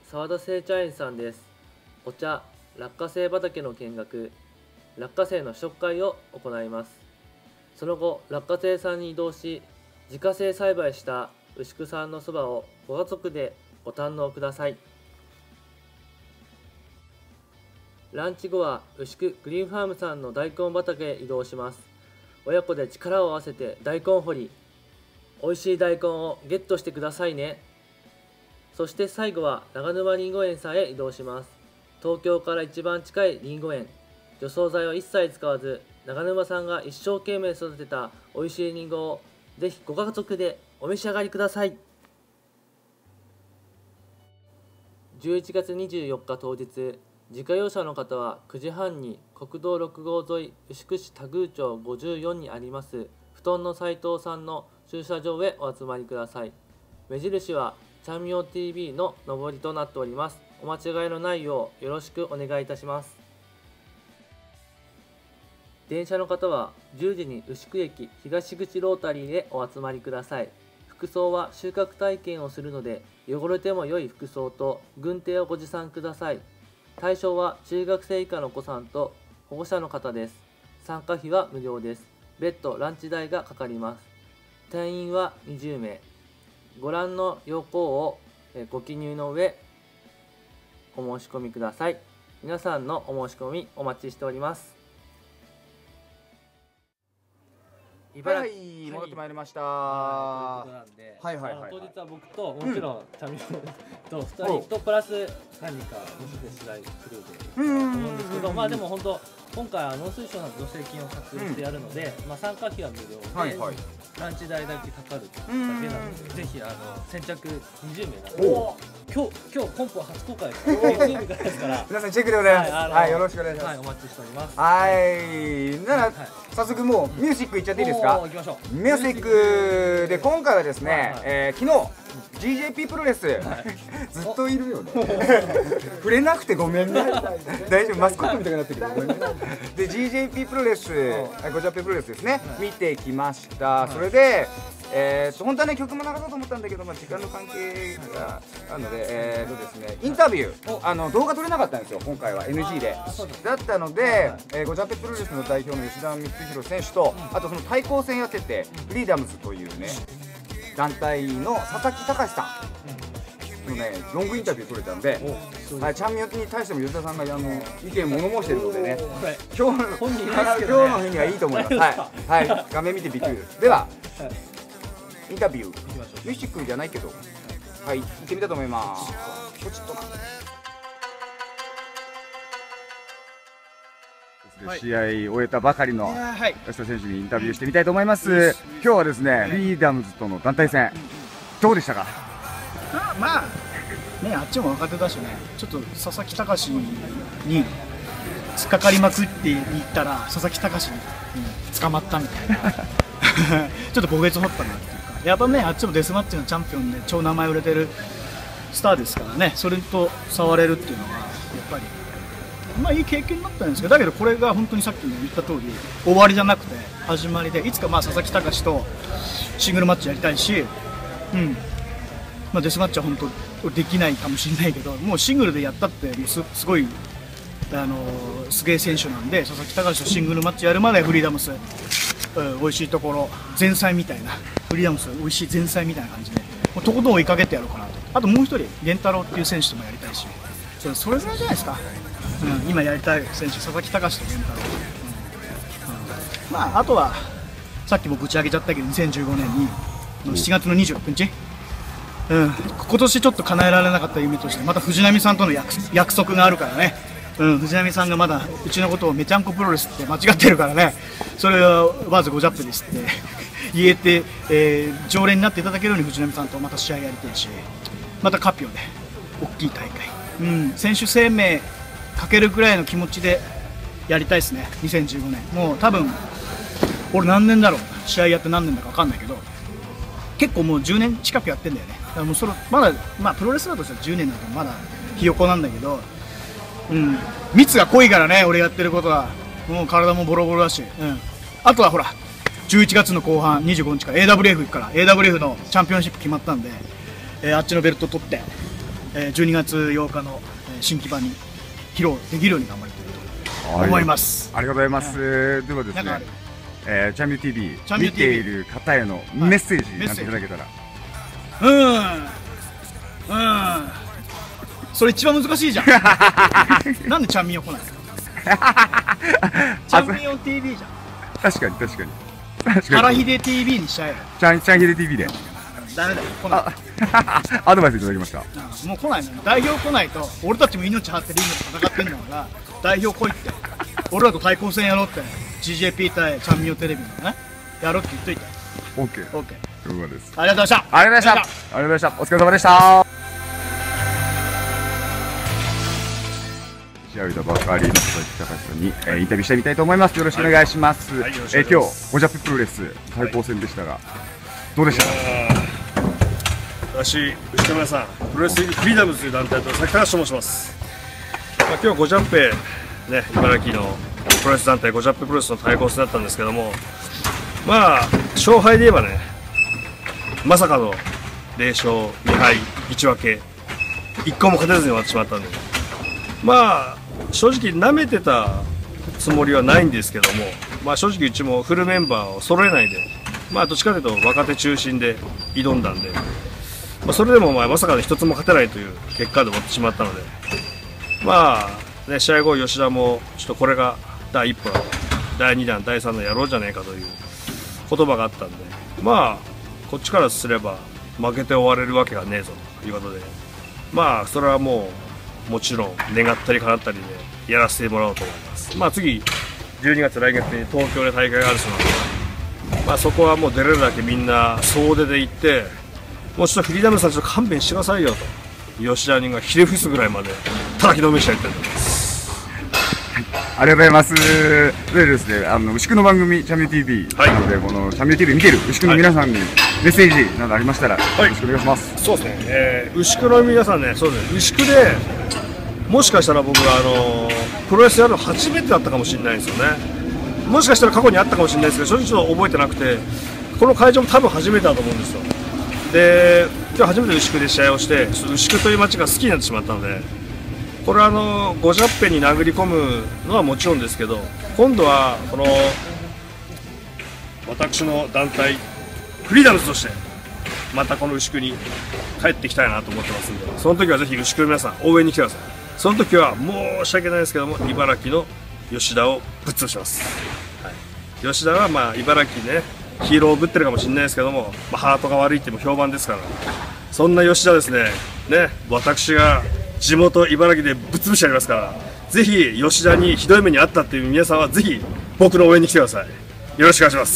沢田製茶園さんです。お茶、落花生畑の見学、落花生の試食会を行います。その後、落花生さんに移動し、自家製栽培した牛久産のそばをご家族でご堪能ください。ランチ後は牛久グリーンファームさんの大根畑へ移動します。親子で力を合わせて大根掘り、美味しい大根をゲットしてくださいね。そして最後は長沼りんご園さんへ移動します。東京から一番近いりんご園、除草剤を一切使わず、長沼さんが一生懸命育てた美味しいりんごをぜひご家族でお召し上がりください。じゅういちがつにじゅうよっか当日、自家用車の方はくじはんに国道ろくごう沿い牛久市田宮町ごじゅうよんにあります布団の斉藤さんの駐車場へお集まりください。目印はちゃんみょう ティーブイ の上りとなっております。お間違いのないようよろしくお願いいたします。電車の方はじゅうじに牛久駅東口ロータリーへお集まりください。服装は収穫体験をするので、汚れても良い服装と軍手をご持参ください。対象は中学生以下のお子さんと保護者の方です。参加費は無料です。別途ランチ代がかかります。定員はにじゅうめい。ご覧の要項をご記入の上、お申し込みください。皆さんのお申し込みお待ちしております。 はい、戻ってまいりました。はいはいはい。 当日は僕ともちろんチャミとふたりとプラス何人か乗せて取材クルーで思うんですけど、まあでも本当今回は農水省の助成金を活用してやるので、まあ参加費は無料でランチ代だけかかるだけなので、ぜひあの先着にじゅうめいなんで。今日、今日本邦初公開です。月曜日からですから。 皆さんチェックでございます。はい、よろしくお願いします。 はい、お待ちしております。 はい、なら早速もうミュージックいっちゃっていいですか。 行きましょう。 ミュージックで今回はですね、え昨日 ジージェーピー プロレスずっといるよね。触れなくてごめんね。大丈夫、マスコットみたいになってるけどごめんね。で ジージェーピー プロレス、ごジャペプロレスですね、見てきました。それでえーと本当はね曲も流そうと思ったんだけど、まあ、時間の関係があるので、えーとですね、インタビューあの動画撮れなかったんですよ今回は エヌジー で。だったので、えー、ゴジャペプロレスの代表の吉田光弘選手と、あとその対抗戦やっててフリーダムズというね団体の佐々木隆さんのねロングインタビュー撮れたんで、はい、チャンミオに対しても吉田さんがあの意見物申してるのでね、今日の今日の日にはいいと思います。はい、はい、画面見てびっくりです。ではインタビュー、ミュージックじゃないけど、はい、行ってみたいと思います。ポチッとな。はい、試合を終えたばかりの吉田選手にインタビューしてみたいと思います。今日はですね、フリーダムズとの団体戦、どうでしたか。 あ、まあ、ね、あっちも若手だしね、ちょっと佐々木隆に突っかかりまくっていったら、佐々木隆に捕まったみたいな、ちょっと墓穴掘ったなっていうか、やっぱね、あっちもデスマッチのチャンピオンで、超名前売れてるスターですからね、それと触れるっていうのは、やっぱり。まあいい経験になったんですけど、だけどこれが本当にさっきも言った通り終わりじゃなくて始まりで、いつかまあ佐々木隆とシングルマッチやりたいし、うんまあ、デスマッチは本当できないかもしれないけど、もうシングルでやったってもう す, すごいあのー、すげえ選手なんで、佐々木隆とシングルマッチやるまでフリーダムス、うん、美味しいところ前菜みたいな、フリーダムス美味しい前菜みたいな感じでもうとことん追いかけてやろうかなと。あともう一人源太郎っていう選手ともやりたいし、それそれぐらいじゃないですか。うん、今やりたい選手、佐々木隆と源太郎、うんうん、まああとはさっきもぶち上げちゃったけどにせんじゅうごねんにのしちがつのにじゅうろくにち、うん、今年ちょっと叶えられなかった夢としてまた藤波さんとの 約, 約束があるからね、うん、藤波さんがまだうちのことをめちゃんこプロレスって間違ってるからね、それをまずごジャップですって言えて、えー、常連になっていただけるように藤波さんとまた試合やりたいし、またカピオで大きい大会、うん、選手生命かけるくらいの気持ちでやりたいですね。にせんじゅうごねんもう多分俺何年だろう、試合やって何年だか分かんないけど結構もうじゅうねん近くやってんだよね。だからもうそれまだ、まあ、プロレスラーとしてはじゅうねんだとまだひよこなんだけど、うん、蜜が濃いからね俺やってることは。もう体もボロボロだし、うん、あとはほらじゅういちがつの後半にじゅうごにちから エーダブリューエフ 行くから エーダブリューエフ のチャンピオンシップ決まったんで、えー、あっちのベルト取って、 えー、じゅうにがつようかの新木場に披露できるように頑張りたいと思います。 ありがとうございます。ではですね、えー、チャンミュー ティービー 見ている方へのメッセージなんていただけたら。 うんうんそれ一番難しいじゃん。なんでチャンミヨ来ないの？チャンミヨ ティービー じゃん。 確かに確かに。 ハラヒデ ティービー にしちゃえよ。 チャンチャンヒデ ティービー で。 ダメだよ。来ない。 アドバイスいただきました。 もう来ないの。代表来ないと、俺たちも命張ってリングで戦ってんだから、代表来いって。俺らと対抗戦やろうって。ジージェーピー 対チャンミヨテレビのね、やろうって言っといて。 オッケー。 オッケー。 了解です。 ありがとうございました。 ありがとうございました。ありがとうございました。お疲れ様でした。仕上げたばかりの佐々木隆さんに、えー、インタビューしてみたいと思います。よろしくお願いします。はいはい、えー、今日ゴジャッププロレス対抗戦でしたが、はい、どうでしたか？ 私、内村さん、プロレスフリーダムズという団体と佐々木隆と申します。まあ、今日はゴジャッペ、ね、茨城のプロレス団体ゴジャッペプロレスの対抗戦だったんですけども、まあ勝敗で言えばね、まさかのぜろしょうにはいいち分け、いっこも勝てずに終わってしまったんで、まあ正直なめてたつもりはないんですけども、まあ正直うちもフルメンバーを揃えないで、まあどっちかというと若手中心で挑んだんで、まあ、それでもまあまさかの一つも勝てないという結果で終わってしまったので、まあね、試合後吉田もちょっとこれがだいいっぽだと、だいにだんだいさんだんやろうじゃねえかという言葉があったんで、まあこっちからすれば負けて終われるわけがねえぞということで、まあそれはもうもちろん願ったり叶ったりでやらせてもらおうと思います。まあ次じゅうにがつ来月に東京で大会があるそうなので、まあそこはもう出れるだけみんな総出で行って、もうちょっとフリーダムさんちょっと勘弁してくださいよと吉田人がひれ伏すぐらいまで叩きのめしてやりたいと思います。 ありがとうございます。でですね、あの牛久の番組チャンミュー ティービー、はい、なのでこのチャンミュー ティービー 見てる牛久の皆さんにメッセージなどありましたら、はい、よろしくお願いします。 そうですね、えー、牛久の皆さんね、そうですね、牛久でもしかしたら僕はあのー、プロレスやるの初めてだったかもしれないんですよね。もしかしたら過去にあったかもしれないですけど、正直ちょっと覚えてなくて、この会場も多分初めてだと思うんですよ。で今日初めて牛久で試合をして、牛久という街が好きになってしまったので、これはあのゴジャッペに殴り込むのはもちろんですけど、今度はこの私の団体フリーダムズとしてまたこの牛久に帰ってきたいなと思ってますんで、その時はぜひ牛久の皆さん応援に来てください。その時は申し訳ないですけども、茨城の吉田をぶっ潰します。はい、吉田はまあ茨城ね、ヒーローをぶってるかもしれないですけども、まあ、ハートが悪いっても評判ですから、そんな吉田ですね、ね、私が地元茨城でぶっ潰してやりますから、ぜひ吉田にひどい目にあったっていう皆さんはぜひ僕の応援に来てください。よろしくお願いします。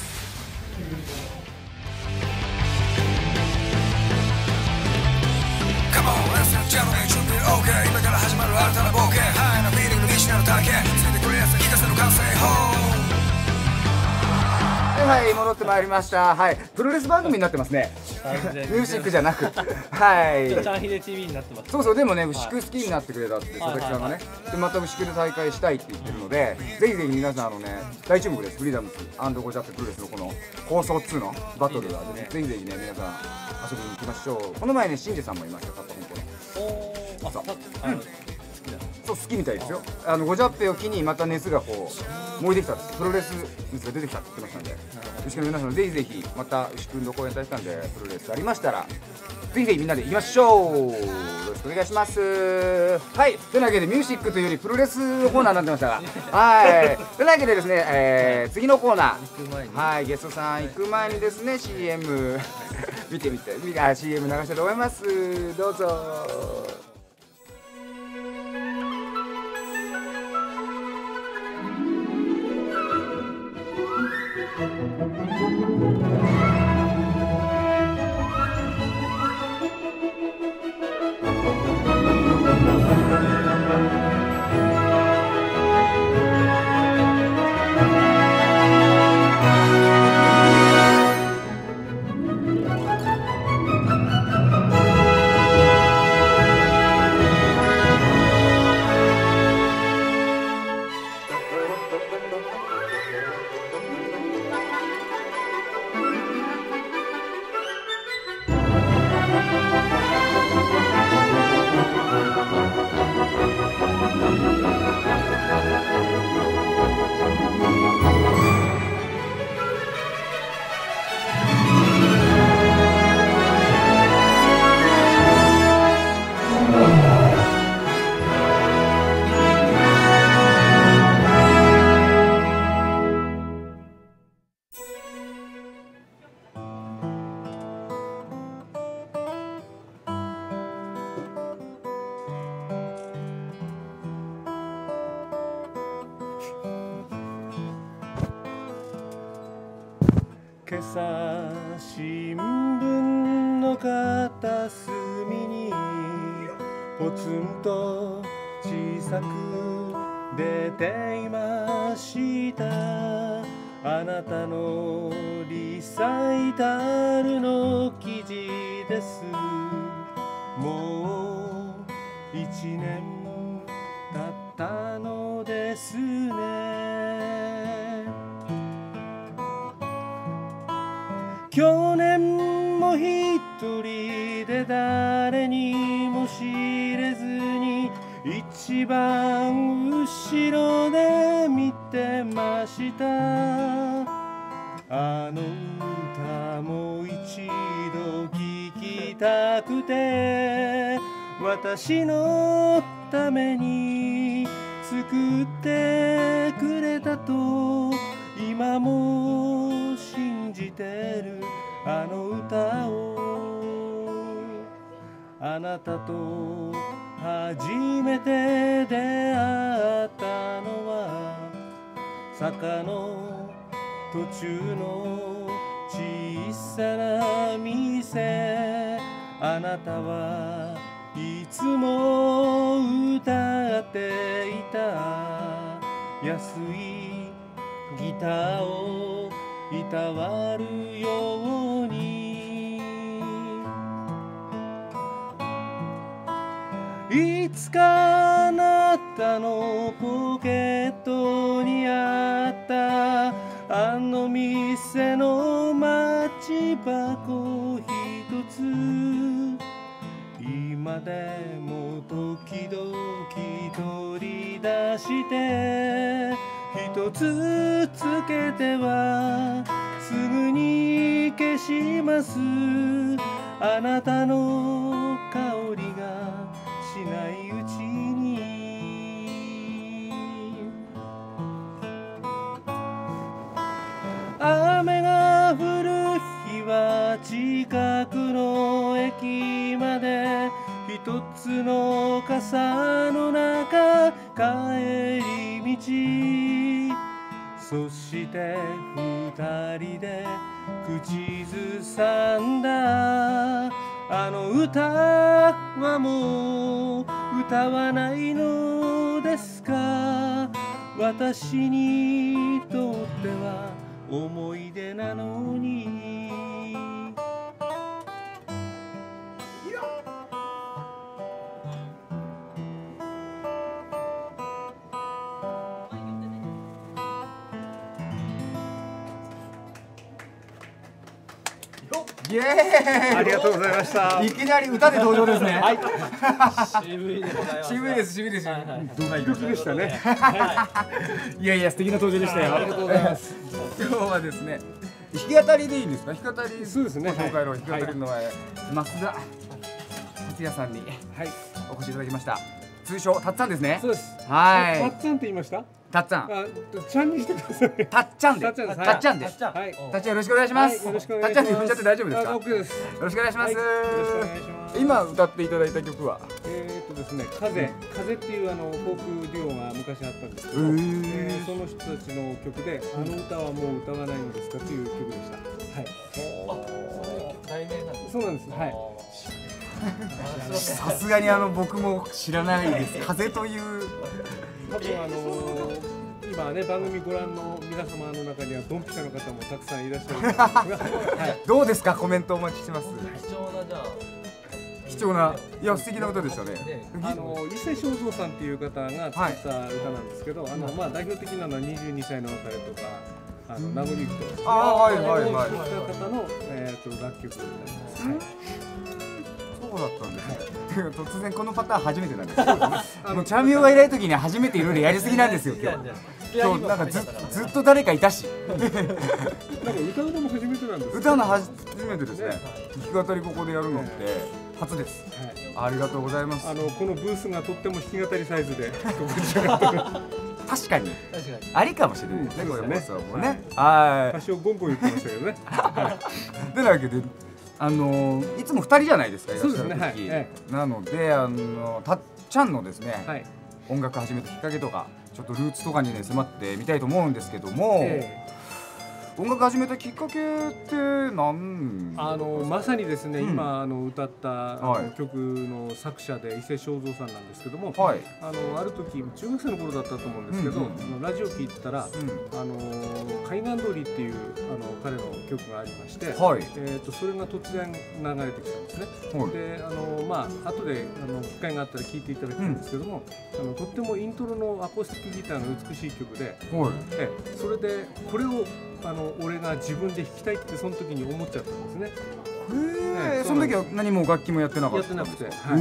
はい、戻ってまいりました。はい、プロレス番組になってますね。ミュージックじゃなく、はい。 チャンヒデ ティービー になってます。 そうそう、でもね、牛久好きになってくれたって佐々木さんがね、でまた牛久で大会したいって言ってるので、ぜひぜひ皆さんあのね、大注目です。フリーダムズ&ゴジャッペプロレスのこの放送ツーのバトルが、ぜひぜひね皆さん遊びに行きましょう。この前ね、新次さんもいました。タッパ本当の。おお、そう。そう好きみたいですよ。あのゴジャッペを機にまた熱がこう燃えてきた、プロレス熱が出てきたって言ってましたんで、牛久の皆さんぜひぜひまた牛久の公演大使館でプロレスありましたら、ぜひぜひみんなで行きましょう。よろしくお願いします。はい、というわけでミュージックというよりプロレスコーナーになってましたが、はいというわけでですね、えー、次のコーナー、はいゲストさん行く前にですね シーエム 見てみて、あ シーエム 流したいと思います。どうぞ。 さ新聞の片隅にポツンと小さく出ていました。あなたのリサイタルの記事です。もう一年経ったのですね。去年も一人で誰にも知れずに一番後ろで見てました。あの歌も一度聴きたくて私のために作ってくれたと今も信じてるあの歌を。あなたと初めて出会ったのは坂の途中の小さな店。あなたはいつも歌っていた安いギターをいたわるように。いつかあなたのポケットにあったあの店の待ち箱ひとつ今でも時々取り出して一つつけてはすぐに消します。あなたの香りがしないうちに。雨が降る日は近くの駅まで一つの傘の中帰り道。そして二人で口ずさんだあの歌はもう歌わないのですか。私にとっては思い出なのに。 イエーイ。 ありがとうございました。 いきなり歌で登場ですね。はい。 渋いでございます。 渋いです、渋いです。 ドキドキでしたね。 いやいや、素敵な登場でしたよ。 ありがとうございます。 今日はですね、弾き語りでいいんですか？弾き語り。 そうですね。 今回の弾き語りの前、増田達也さんにお越しいただきました。通称たっちゃんですね。 そうです。 はい。 たっちゃんって言いました？ たっちゃん。 あ、ちゃんにしてください。 たっちゃんで。 たっちゃんです。 たっちゃんで。 はい。 たっちゃんよろしくお願いします。 よろしくお願いします。 たっちゃんで踏んじゃって大丈夫ですか？ あ、OKです。 よろしくお願いします。 よろしくお願いします。 今歌っていただいた曲は、 えっとですね、風風っていうあのフォークデュオが昔あったんですけど、えー、その人たちの曲であの歌はもう歌わないのですかという曲でした。はい。 あ、題名なんです。 そうなんです。はい。 さすがにあの僕も知らないです。風という。 多分あのー。今ね番組ご覧の皆様の中にはドンピシャの方もたくさんいらっしゃるんですが、はい、 どうですかコメントお待ちしてます。 貴重なじゃあ貴重ないや素敵な歌でしたね。 あの伊勢正蔵さんっていう方が作った歌なんですけど、はい、あのまあ代表的なのはにじゅうにさいの別れとかあの名残雪とか、 ああはいはいはい。 そういった方のえっと楽曲になります。はい。 そうだったんですね。突然このパターン初めてなんですよ。もうチャンミオがいない時に初めていろいろやりすぎなんですよ今日。今日なんかずずっと誰かいたし。 なんか歌うのも初めてなんです。 歌うの初めてですね。弾き語りここでやるのって初です。ありがとうございます。 あのこのブースがとっても弾き語りサイズで確かにありかもしれないですねこれもそうもね。はい。 多少ゴンゴン言ってましたけどね。 でなわけで。あのいつもふたりじゃないですか。 そうですね。はい。 なのであのたっちゃんのですね、はい、音楽始めたきっかけとかちょっとルーツとかにね迫ってみたいと思うんですけども、え音楽始めたきっかけって何？ あのまさにですね、うん、今あの歌ったあの、はい、曲の作者で伊勢正三さんなんですけども、はい、あのある時中学生の頃だったと思うんですけど、うんうん、あのラジオ聞いてたら、うん、あの海岸通りっていうあの彼の曲がありまして、はい、えー、とそれが突然流れてきたんですね。はい、であのまあ後であの機会があったら聴いていただきたいんですけども、うん、あのとってもイントロのアコースティックギターの美しい曲で、はい、えそれでこれをあの俺が自分で弾きたいってその時に思っちゃったんですね。 へえ、その時は何も楽器もやってなかった？ やってなくて、はい、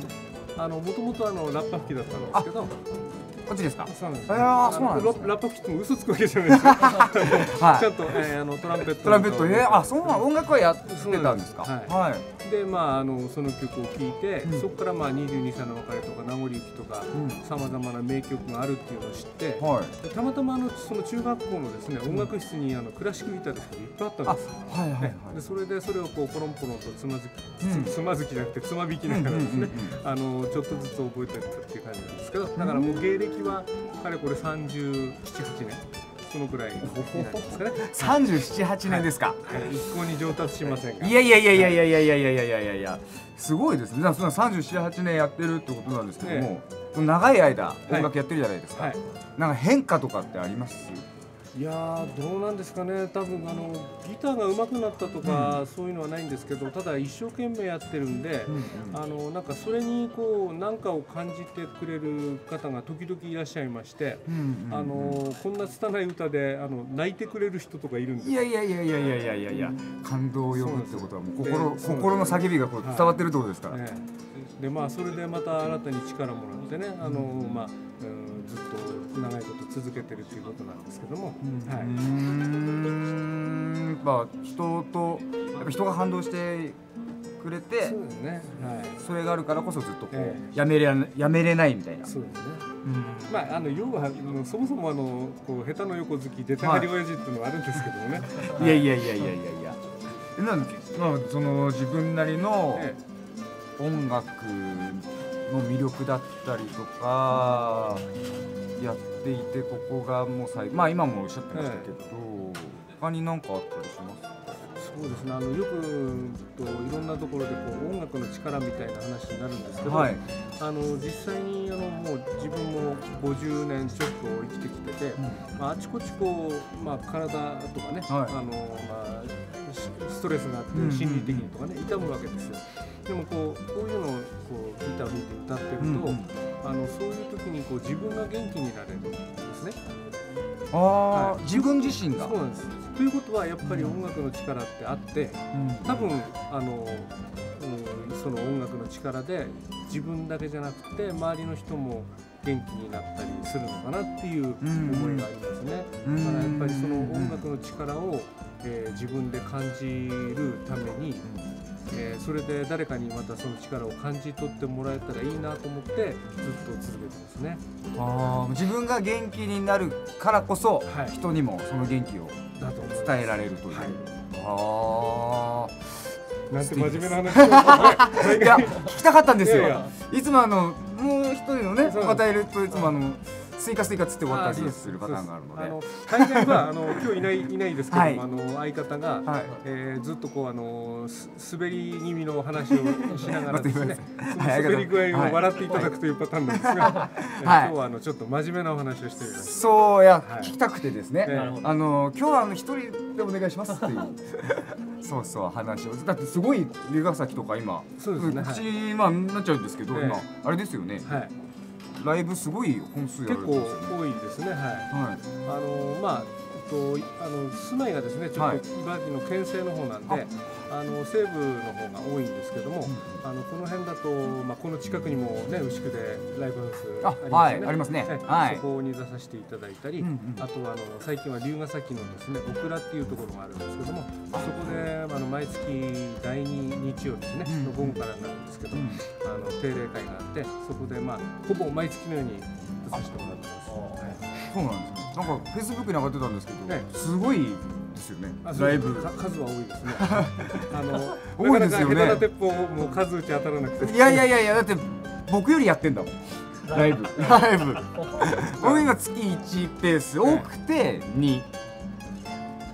あのもともとあのラッパ吹きだったんですけど。 こっちですか？ そうなんです。 ああ、そうなんです。 ラッパ吹きっても嘘つくわけじゃないですよ。はい。ちゃんと、えー、あのトランペット。 トランペットね、あ、そうな音楽はやってたんですか？ はい。で、まああのその曲を聴いて、そこからまあにじゅうにさいの別れとか名残雪とかさまざまな名曲があるっていうのを知って、たまたまあのその中学校のですね音楽室にあのクラシックギターとかいっぱいあったんです。 はいはいはい。 でそれでそれをこうポロンポロンとつまずき、つまずきじゃなくてつまびきながらですね、あのちょっとずつ覚えていったっていう感じなんですけど、だからもう芸歴はかれこれさんじゅうなな、はちねんそのぐらいになりますかね。 さんじゅうなな、はちねんですか。 一向に上達しませんが。 いやいやいやいやいやいやいやいやいやいやいやいや、すごいですね。そのさんじゅうなな、はちねんやってるってことなんですけども、長い間音楽やってるじゃないですか。なんか変化とかってあります？ いやーどうなんですかね。多分あのギターが上手くなったとか、うん、そういうのはないんですけど、ただ一生懸命やってるんで、うんうん、あのなんかそれにこう何かを感じてくれる方が時々いらっしゃいまして、あのこんな拙い歌であの泣いてくれる人とかいるんです。 いやいやいやいやいやいやいやいや、感動を呼ぶってことはもう心心の叫びがこう伝わってるってことですから。はい、ね、 でまあそれでまた新たに力もらってね、あのまあ、うん、ずっと長いこと続けてるっていうことなんですけども。はい、うーん、まあ人とやっぱ人が反応してくれて、 そうですね、はい、 それがあるからこそずっとこう、えー、やめれやめれないみたいな。 そうですね。うん、まああの要はそもそもあのこう下手の横好き出たがり親父っていうのはあるんですけどもね。 はい、いやいやいやいやいやいや。なんまあその自分なりの音楽の魅力だったりとか。やっていてここがもう最後、まあ今もおっしゃってましたけど、ええ、他に何かあったりしますか？ そうですね、あのよくといろんなところでこう音楽の力みたいな話になるんですけど、はい、あの実際にあのもう自分もごじゅうねんちょっと生きてきてて、うん、まあ、あちこちこう、まあ、体とかね、はい、あのまあ、ストレスがあって心理的にとかね、痛むわけですよ。でもこうこういうのをこうギターを弾いて歌ってると、うん、あのそういう時にこう自分が元気になれるんですね。 ああ、はい、自分自身が。 そうなんです。ということはやっぱり音楽の力ってあって、多分あの、うん、その音楽の力で自分だけじゃなくて周りの人も元気になったりするのかなっていう思いがありますね。だからやっぱりその音楽の力を、えー、自分で感じるために、えー、それで誰かにまたその力を感じ取ってもらえたらいいなと思ってずっと続けてますね。 あ、自分が元気になるからこそ、はい、人にもその元気を伝えられるという。はい、ああ、なんて真面目な話をいや聞きたかったんですよ。いやいや、いつもあのもう一人のね方いるといつもあのスイカスイカつって終わったりするパターンがあるので、あの大概はあの今日いないいないですけども、はい、あの相方が、はい、えー、ずっとこうあの滑り気味の話をしながらですね、その滑り具合を笑っていただくというパターンなんですが、はい、今日はあのちょっと真面目なお話をしてみます。 そうや、はい、聞きたくてですね、えー、あの今日はあの一人でお願いしますっていうそうそう話を、だってすごい龍ヶ崎とか今そうですね、 口まあなっちゃうんですけど、えー、今あれですよね。はい、ライブすごい本数やられてますよね。 結構多いですね。はい。はい、あのまあとあの住まいがですね、ちょっと茨城の県西の方なんで、はい、あの西部の方が多いんですけども、うん、あのこの辺だとまあこの近くにもね牛久でライブハウスありますね。 ありますね。 はい、そこに出させていただいたり、うんうん、あとはあの最近は龍ヶ崎のですねオクラっていうところがあるんですけども、そこであの毎月だいに日曜ですね、うん、の午後からになるんですけど、うん、あの定例会があって、そこでまあほぼ毎月のように出させてもらってます。はい、 そうなんですね。なんかフェイスブックに上がってたんですけど、ね、すごいですよね。ライブ数は多いですね。あの多いですよね。 下手な鉄砲も数打ち当たらなくて。 いやいやいやいや、だって僕よりやってんだもん。ライブライブ。僕今月いちペース、多くてに。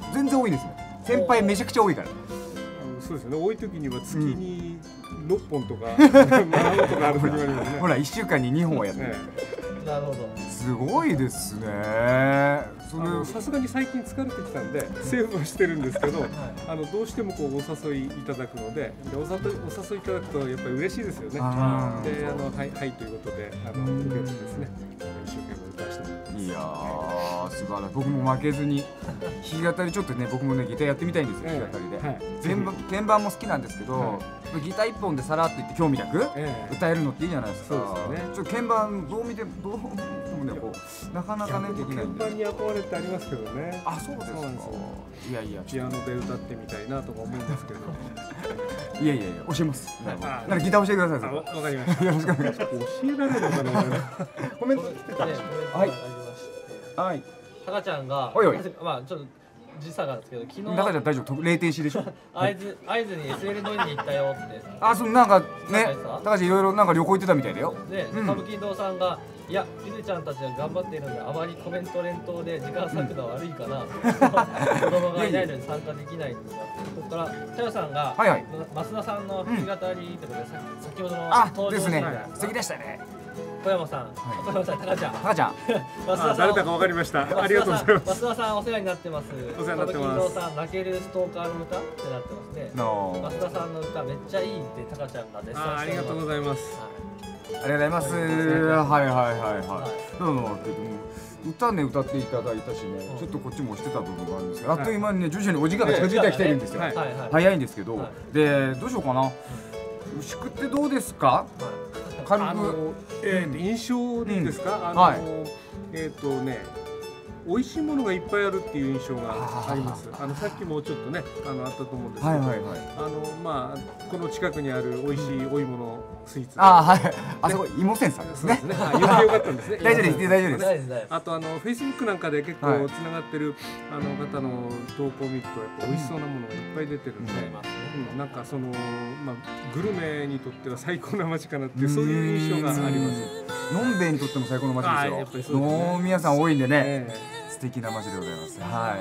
全然多いですね。先輩めちゃくちゃ多いから。 そうですね、多い時には月にろっぽんとかななほんとかある時もありますね。 ほらいっしゅうかんににほんはやってる。 なるほど。 すごいですね。 さすがに最近疲れてきたんでセーブはしてるんですけど、あのどうしてもこうお誘いいただくので、でお誘いお誘いいただくとやっぱり嬉しいですよね。で、あのはいはいということであの受けてですね、一生懸命歌わせてもらってます。 いやー素晴らしい。僕も負けずに弾き語りちょっとね、僕もねギターやってみたいんですよ、弾き語りで。鍵盤鍵盤も好きなんですけど、ギター一本でさらっといって興味なく歌えるのっていいじゃないですか。ちょっと鍵盤どう見てもどうもねこうなかなかねできないんで。 鍵盤に憧れってありますけどね。 あ、そうですか。いやいや、 ピアノで歌ってみたいなとか思うんですけど。 いやいやいや、教えます。なんかギター教えてください。 わかりました。 よろしくお願いします。 教えられるのかな。 コメント。はい。はい。 タカちゃんが、 おいおい、 まあちょっと時差があるんですけど、昨日。 タカちゃん大丈夫、冷停止でしょ。 会津会津に エスエル 乗りに行ったよって。 あ、そうなんかね、タカちゃんいろいろなんか旅行行ってたみたいだよ。 で、歌舞伎堂さんが。いや、ゆずちゃんたちが頑張っているので、あまりコメント連投で時間割くのは悪いかな。子供がいないのに参加できないんですが、ここから、タヨさんが、増田さんの弾き語りということで、先ほどの登場ですね。素敵でしたね。 小山さん、小山さん、タカちゃん。 タカちゃん。 誰だかわかりました。ありがとうございます。 増田さん、お世話になってます。 お世話になってます。 歌舞伎堂さん、泣けるストーカーの歌ってなってますね。増田さんの歌、めっちゃいいってタカちゃんが絶賛してます。 ありがとうございます。 ありがとうございます。はいはいはいはい。どうも歌ね歌っていただいたしね、ちょっとこっちも押してた部分があるんですけど、あっという間にね徐々にお時間が近づいてきてるんですよ。早いんですけど、でどうしようかな。牛久ってどうですか？軽く印象でいいですか？あのえっとね。美味しいものがいっぱいあるっていう印象があります。あのさっきもちょっとね、あのあったと思うんですけど、あのまあこの近くにある美味しいお芋のスイーツ。 あはい。あそこ芋せんさんですね。 言ってよかったんですね。 大丈夫です大丈夫です。 あとあのフェイスブックなんかで結構つながってるあの方の投稿を見るとやっぱ美味しそうなものがいっぱい出てるんで、なんかそのまあグルメにとっては最高な街かなっていうそういう印象があります。 のんべえにとっても最高の街ですよ。飲み屋さん多いんでね。素敵な街でございます。はい。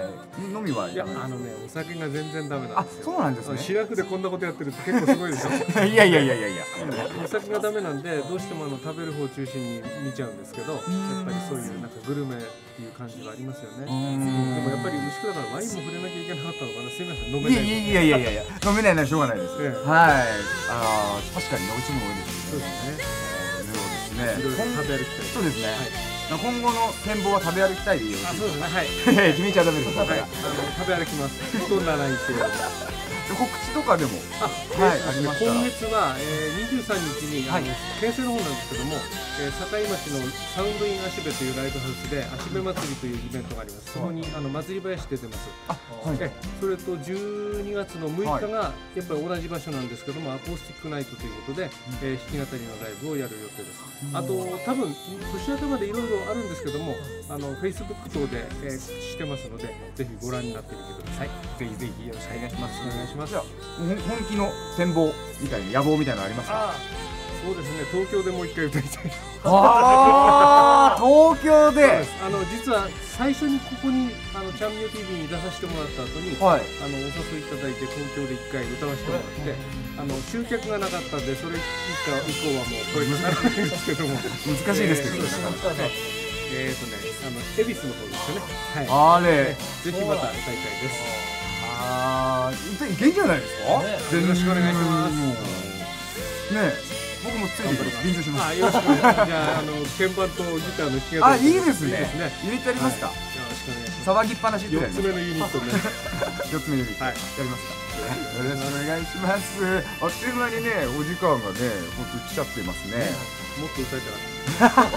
飲みはいやあのねお酒が全然ダメなんですよ。 あ、そうなんですね。 白くでこんなことやってるって結構すごいでしょ。 いやいやいやいやいや。 お酒がダメなんでどうしてもあの食べる方を中心に見ちゃうんですけど、やっぱりそういうなんかグルメっていう感じがありますよね。でもやっぱり牛久だからワインも触れなきゃいけなかったのかな。すみません飲めない。 いやいやいやいや飲めないならしょうがないです。はい。ああ確かに美味しいもの多いですね。そうですね。食べ歩きたい。そうですね。今後の展望は食べ歩きたいでいいよ。 そうですね。はい。 決めちゃダメです。 はい。あの食べ歩きます。どんなラインしてる。 告知とかでも。 はい。ありました。今月はにじゅうさんにちに県西の方なんですけども、境町のサウンドイン芦部というライブハウスで芦部祭りというイベントがあります。そこにあの祭り林出てます。あ、はい。それとじゅうにがつのむいかがやっぱり同じ場所なんですけども、アコースティックナイトということで弾き語りのライブをやる予定です。あと多分年頭でいろいろあるんですけども、あのフェイスブック等で、えー、告知してますので、ぜひご覧になってみてください。 ぜひぜひよろしくお願いします。 お願いします。 じゃあ本気の展望みたいな野望みたいなのありますか？ そうですね。東京でもう一回歌いたい。 ああ、東京で。 あの実は最初にここにあのチャンミオ ティーブイ に出させてもらった後に、はい、あのお誘いいただいて東京で一回歌わせてもらって、あの集客がなかったんでそれ以降はもうこれにならないんですけども難しいですけどね。 えっとね、あの恵比寿の方ですよね。 はい。あれ、 ぜひまた歌いたいです。 ああ、いけんじゃないですか？ よろしくお願いします。 ね、僕もついて緊張します。 あ、よろしくお願いします。じゃああの鍵盤とギターの弾き語り。 あ、いいですね。入れてやりますか？ よろしくお願いします。 騒ぎっぱなしってやります。よっつめのユニットね。 よっつめユニット。やりますか？よろしくお願いします。あっという間にね、お時間がね、本当来ちゃってますね。 もっと歌いたかった。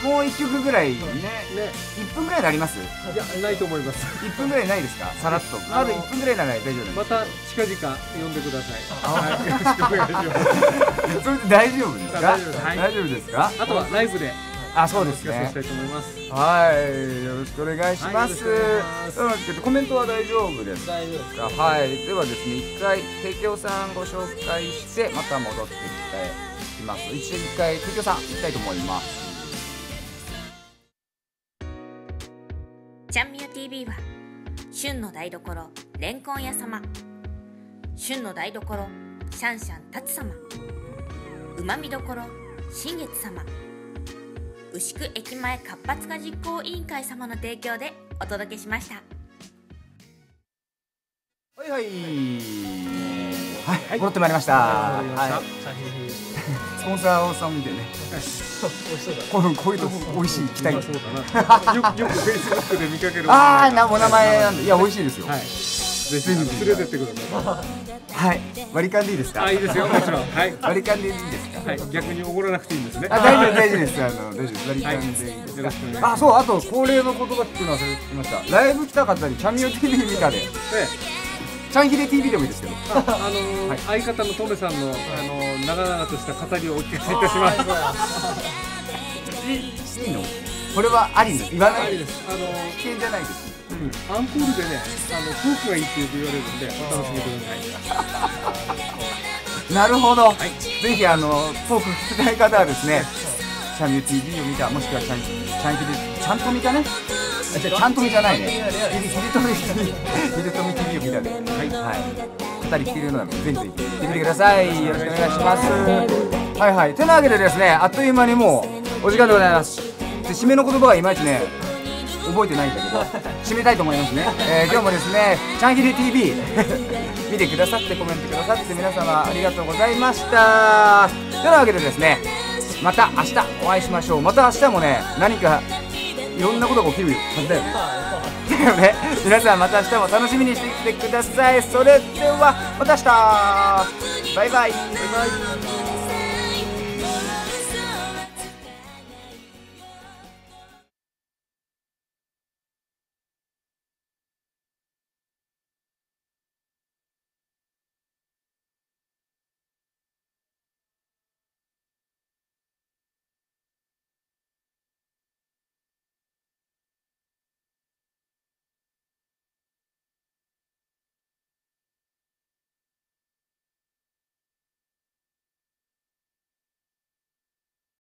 もう一曲ぐらいね。 ね。 一分ぐらいになります？いや、ないと思います。 一分ぐらいないですか？さらっと。まだ一分ぐらいなら大丈夫です。 また近々呼んでください。はい。よろしくお願いします。 それで大丈夫ですか？ 大丈夫です。 大丈夫ですか？ あとはライブで。 あ、そうですね。 したいと思います。 はい、よろしくお願いします。うん、コメントは大丈夫ですか？ 大丈夫ですか？ はい、ではですね、一回提供さんご紹介してまた戻ってきます。一回提供さん行きたいと思います。 ちゃんみよ ティーブイ は旬の台所レンコン屋様、旬の台所シャンシャンタツ様、うまみどころ新月様、牛久駅前活発化実行委員会様の提供でお届けしました。 はいはいはい、戻ってまいりました。はい、スポンサーさん見てね、こうこういうとこ美味しい期待。よくよくフェイスブックで見かける。ああ、なお名前なんで、いや美味しいですよ。ぜひ連れてってください。はい、割り勘でいいですか。 あ、いいですよ、もちろん。はい、 割り勘でいいですか。 はい、逆におごらなくていいんですね。 あ、大丈夫大丈夫です。あの大丈夫です。割り勘でいいですか。あ、そう、あと恒例の言葉聞くの忘れてました。ライブ来た方にチャンミオ ティービー 見たで。チャンヒデ ティービー でもいいですけど。 あの相方のトメさんのあの長々とした語りをお聞かせいたします。 いいの？これはありです。言わない。 ありです。あの危険じゃないです。 アンコールでね、あのトークがいいってよく言われるんで、お楽しみください。なるほど。ぜひあのトーク聞きたい方はですね、チャンミオ ティービー を見た、もしくはチャンチャンヒデちゃんと見たね。ちゃんと見じゃないね。ヒデトミ ティービー ヒデトミ ティービー を見たで。はい。ふたり来ているので、ぜひぜひ見てみてください。よろしくお願いします。はいはい。てなわけでですね、あっという間にもうお時間でございます。で、締めの言葉はいまいちね、覚えてないんだけど、締めたいと思いますね。えー、今日もですね、チャンヒデ ティービー 見てくださってコメントくださって皆様ありがとうございました。てなわけでですね、また明日お会いしましょう。また明日もね、何かいろんなことが起きるはずだよね。だよね。皆さんまた明日も楽しみにしてきてください。それではまた明日。バイバイ。バイバイ。